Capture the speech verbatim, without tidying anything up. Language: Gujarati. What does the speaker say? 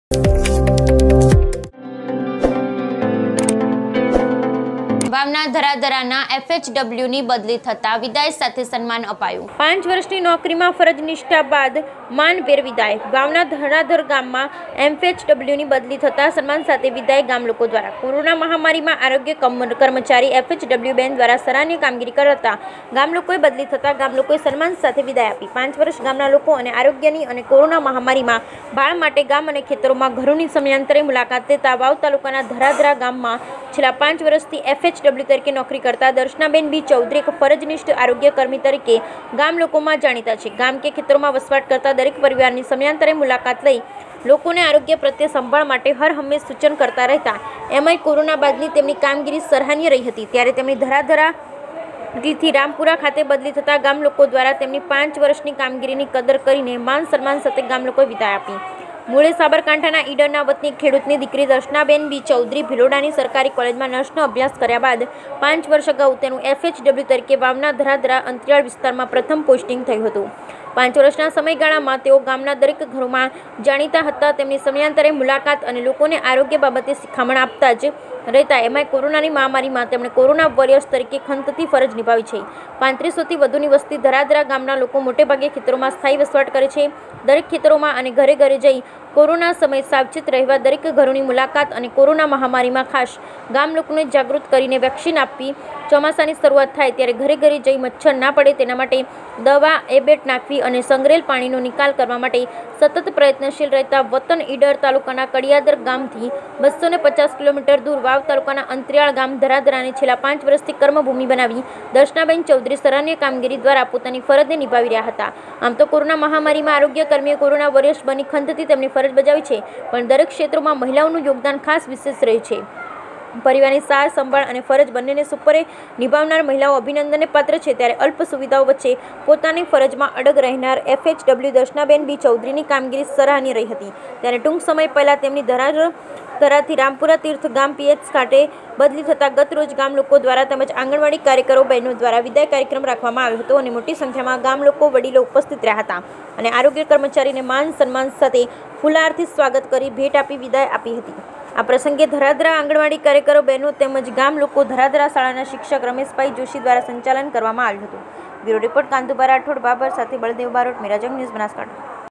વાવના ધરાધરાના એફએચડબલ્યુની બદલી થતા વિદાય સાથે સન્માન અપાયું। પાંચ વર્ષની નોકરીમાં ફરજ નિષ્ઠા બાદ માનભેર વિદાય। વાવના ધરાધર ગામમાં એફએચડબલ્યુની બદલી થતા સન્માન સાથે વિદાય ગામ લોકો દ્વારા। કોરોના મહામારીમાં આરોગ્ય કર્મચારી એફએચડબલ્યુ બેન દ્વારા સરાહનીય કામગીરી કરતા ગામ લોકોએ બદલી થતા ગામ લોકોએ સન્માન સાથે વિદાય આપી। પાંચ વર્ષ ગામના લોકો અને આરોગ્યની અને કોરોના મહામારીમાં બાળ માટે ગામ અને ખેતરોમાં ઘરોની સમયાંતરે મુલાકાત લેતા વાવ તાલુકાના ધરાધરા ગામમાં છેલ્લા પાંચ વર્ષથી એફએચડબલ્યુ તરીકે નોકરી કરતા દર્શનાબેન બી ચૌધરી એક ફરજનિષ્ઠ આરોગ્ય કર્મી તરીકે ગામ લોકોમાં જાણીતા છે। ગામ કે ખેતરોમાં વસવાટ કરતા દરેક પરિવારની સમયાંતરે મુલાકાત લઈ લોકોને આરોગ્ય પ્રત્યે સંભાળ માટે હર હંમેશ સૂચન કરતા રહેતા એમાંય કોરોના બાદની તેમની કામગીરી સરાહનીય રહી હતી। ત્યારે તેમની ધરાધરા થી રામપુરા ખાતે બદલી થતા ગામ લોકો દ્વારા તેમની પાંચ વર્ષની કામગીરીની કદર કરીને માન સન્માન સાથે ગામ લોકોએ વિદાય આપી। મૂળે સાબરકાંઠાના ઈડરના વતની ખેડૂતની દીકરી દર્શનાબેન બી ચૌધરી ભિલોડાની સરકારી કોલેજમાં નર્સનો અભ્યાસ કર્યા બાદ પાંચ વર્ષ અગાઉ તેનું એફએચડબલ્યુ તરીકે વાવના ધરાધરા અંતરિયાળ વિસ્તારમાં પ્રથમ પોસ્ટિંગ થયું હતું। પાંચ વર્ષના સમયગાળામાં તેઓ ગામના દરેક ઘરોમાં જાણીતા હતા। તેમની સમયાંતરે મુલાકાત અને લોકોને આરોગ્ય બાબતે શિખામણ આપતા જ રહેતા એમાં કોરોનાની મહામારીમાં તેમણે કોરોના વોરિયર્સ તરીકે ખંતથી ફરજ નિભાવી છે। પાંત્રીસોથી વધુની વસ્તી ધરાધરા ગામના લોકો મોટેભાગે ખેતરોમાં સ્થાયી વસવાટ કરે છે। દરેક ખેતરોમાં અને ઘરે ઘરે જઈ કોરોના સમયે સાવચેત રહેવા દરેક ઘરોની મુલાકાત અને કોરોના મહામારીમાં ખાસ ગામ લોકોને જાગૃત કરીને વેક્સિન આપવી। ચોમાસાની શરૂઆત થાય ત્યારે ઘરે ઘરે જઈ મચ્છર ના પડે તેના માટે દવા એબેટ નાખવી અને સંગ્રહેલ પાણીનો નિકાલ કરવા માટે સતત પ્રયત્નશીલ રહેતા વતન ઈડર તાલુકાના કડિયાદર ગામથી બસો ને પચાસ કિલોમીટર દૂર વાવ તાલુકાના અંતરિયાળ ગામ ધરાધરાને છેલ્લા પાંચ વર્ષથી કર્મભૂમિ બનાવી દર્શનાબેન ચૌધરી સરાહનીય કામગીરી દ્વારા પોતાની ફરજને નિભાવી રહ્યા હતા। આમ તો કોરોના મહામારીમાં આરોગ્ય કર્મીઓ કોરોના વોરિયર્સ બની ખંતથી તેમની ફરજ બજાવી છે, પણ દરેક ક્ષેત્રોમાં મહિલાઓનું યોગદાન ખાસ વિશેષ રહ્યું છે। પરિવારની સાર સંભાળ અને ફરજ બંનેને સુપરે નિભાવનાર મહિલાઓ અભિનંદનને પાત્ર છે। ત્યારે અલ્પ સુવિધાઓ વચ્ચે પોતાની ફરજમાં અડગ રહેનાર એફએચડબલ્યુ દર્શનાબેન બી ચૌધરીની કામગીરી સરાહનીય રહી હતી। ત્યારે ટૂંક સમય પહેલા તેમની ધરાધર ધરાથી રામપુરા તીર્થ ગામ પીએચ ખાતે બદલી થતા ગત રોજ ગામ લોકો દ્વારા તેમજ આંગણવાડી કાર્યકરો બહેનો દ્વારા વિદાય કાર્યક્રમ રાખવામાં આવ્યો હતો અને મોટી સંખ્યામાં ગામ લોકો વડીલો ઉપસ્થિત રહ્યા હતા અને આરોગ્ય કર્મચારીને માન સન્માન સાથે ફુલહારથી સ્વાગત કરી ભેટ આપી વિદાય આપી હતી। આ પ્રસંગે ધરાધરા આંગણવાડી કાર્યકરો બહેનો તેમજ ગામ લોકો ધરાધરા શાળાના શિક્ષક રમેશભાઈ જોશી દ્વારા સંચાલન કરવામાં આવ્યું હતું। બ્યુરો રિપોર્ટ કાંતુભા રાઠોડ બાબર સાથે બળદેવ બારોટ, મેરાજંગ ન્યૂઝ, બનાસકાંઠા।